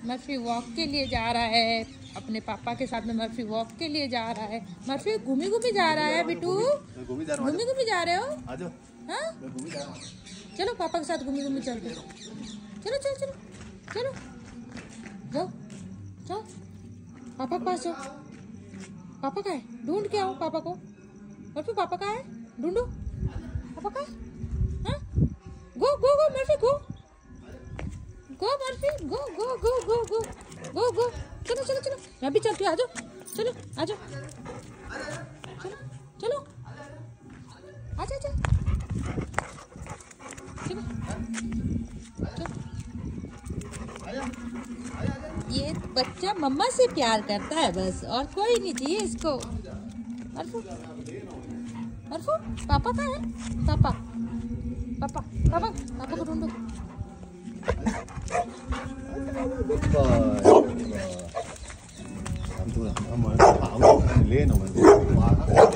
Murphy walk के लिए जा रहा है, अपने पापा के साथ में मर्फी वॉक के लिए जा रहा है। मर्फी घूमी घूमी जा रहा है बिट्टू, घूमी घूमी जा रहे हो? हाँ चलो पापा के साथ घूमी घूमी चलते। चलो चलो चलो चलो जाओ जाओ, पापा के पास जाओ। पापा का है, ढूंढ के आओ पापा को। मर्फी पापा का है, ढूंढो पापा का। हाँ गो गो गो मर्फी गो गो, मर्फी गो गो गो गो गो गो गो। चलो चलो चलो, मैं भी चलती हूँ, आ जाओ। चलो आ जाओ, चलो चलो आ जाओ चलो चलो। ये बच्चा मम्मा से प्यार करता है बस, और कोई नहीं चाहिए इसको। मर्फू मर्फू पापा का है, पापा पापा पापा पापा को ढूंढो। हम तो हम ले ना